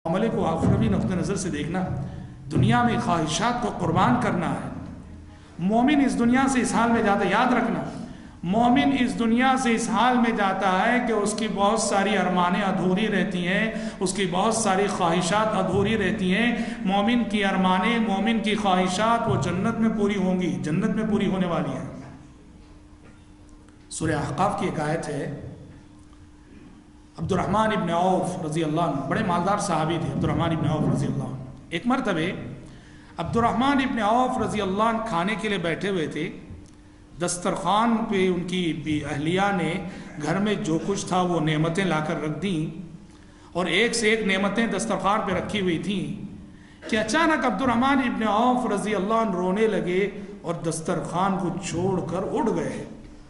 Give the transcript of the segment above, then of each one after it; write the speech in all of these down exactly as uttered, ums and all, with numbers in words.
معاملے کو آخروی نقطہ نظر سے دیکھنا، دنیا میں خواہشات کو قربان کرنا ہے۔ مومن اس دنیا سے اس حال میں جاتا ہے، یاد رکھنا، مومن اس دنیا سے اس حال میں جاتا ہے کہ اس کی بہت ساری ارمانیں ادھوری رہتی ہیں، اس کی بہت ساری خواہشات ادھوری رہتی ہیں۔ مومن کی ارمانیں، مومن کی خواہشات وہ جنت میں پوری ہوں گی، جنت میں پوری ہونے والی ہیں۔ سورہ احقاف کی ایک آیت ہے، عبد الرحمن ابن عوف رضی اللہ عنہ، بڑے مالدار صحابی تھے عبد الرحمن ابن عوف رضی اللہ عنہ۔ ایک مرتبہ عبد الرحمن ابن عوف رضی اللہ عنہ کھانے کے لیے بیٹھے ہوئے تھے، دسترخوان پہ ان کی اہلیہ نے گھر میں جو کچھ تھا وہ نعمتیں لا کر رکھ دیں، اور ایک سے ایک نعمتیں دسترخوان پہ رکھی ہوئی تھیں کہ اچانک عبد الرحمن ابن عوف رضی اللہ عنہ رونے لگے اور دسترخوان کو چھوڑ کر اڑ گئے۔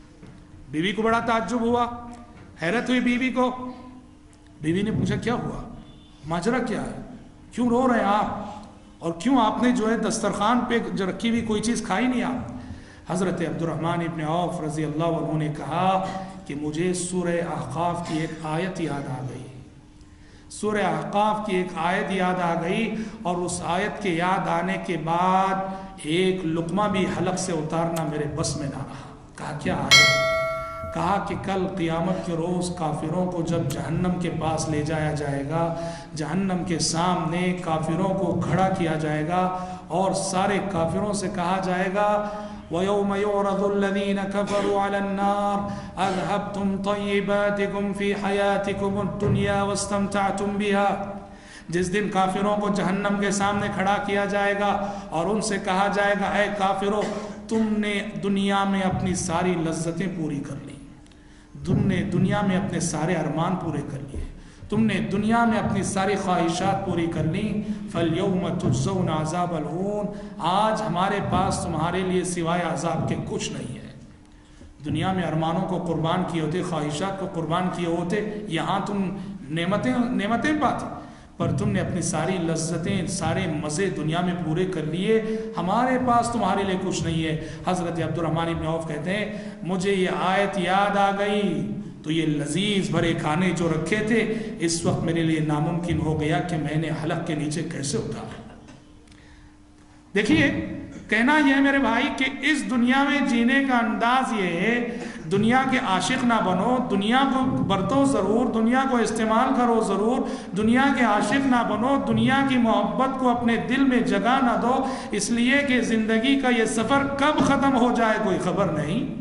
بیوی کو بڑا تعجب ہوا، حیرت ہوئی بیوی کو۔ بیوی نے پوچھا کیا ہوا، ماجرا کیا ہے، کیوں رو رہے ہیں آپ، اور کیوں آپ نے جو ہے دسترخوان پہ جو رکھی ہوئی کوئی چیز کھائی نہیں آپ؟ حضرت عبد الرحمن ابن عوف رضی اللہ عنہ نے کہا کہ مجھے سورہ احقاف کی ایک آیت یاد آ گئی، سورہ احقاف کی ایک آیت یاد آ گئی، اور اس آیت کے یاد آنے کے بعد ایک لقمہ بھی حلق سے اتارنا میرے بس میں نہ رہا۔ کہا کیا آیت؟ کہا کہ کل قیامت کے روز کافروں کو جب جہنم کے پاس لے جایا جائے گا، جہنم کے سامنے کافروں کو کھڑا کیا جائے گا اور سارے کافروں سے کہا جائے گا وَيَوْمَ يُعْرَضُ الَّذِينَ كَفَرُوا عَلَى النَّارِ أَذْهَبْتُمْ طَيِّبَاتِكُمْ فِي حَيَاتِكُمُ الدُّنْيَا وَاسْتَمْتَعْتُمْ بِهَا۔ جس دن کافروں کو جہنم کے سامنے کھڑا کیا جائے گا اور ان سے کہا جائے گا اے کافروں، تم نے دنیا میں اپنی ساری لذتیں پوری کر لی، تم نے دنیا میں اپنے سارے ارمان پورے کر لیے، تم نے دنیا میں اپنی ساری خواہشات پوری کر لی، فَالْيَوْمَ تُجْزَوْنَ عَذَابَ الْهُونِ، آج ہمارے پاس تمہارے لیے سوائے عذاب کے کچھ نہیں ہے۔ دنیا میں ارمانوں کو قربان کیے ہوتے، خواہشات کو قربان کیے ہوتے، یہاں تم نعمتیں نعمتیں پاتے، پر تم نے اپنی ساری لذتیں، سارے مزے دنیا میں پورے کر لیے، ہمارے پاس تمہارے لیے کچھ نہیں ہے۔ حضرت عبد الرحمن ابن عوف کہتے ہیں مجھے یہ آیت یاد آ گئی تو یہ لذیذ بھرے کھانے جو رکھے تھے اس وقت میرے لیے ناممکن ہو گیا کہ میں نے حلق کے نیچے کیسے اتارا۔ دیکھیے کہنا یہ ہے میرے بھائی کہ اس دنیا میں جینے کا انداز یہ ہے، دنیا کے عاشق نہ بنو، دنیا کو برتو ضرور، دنیا کو استعمال کرو ضرور، دنیا کے عاشق نہ بنو، دنیا کی محبت کو اپنے دل میں جگہ نہ دو، اس لیے کہ زندگی کا یہ سفر کب ختم ہو جائے کوئی خبر نہیں۔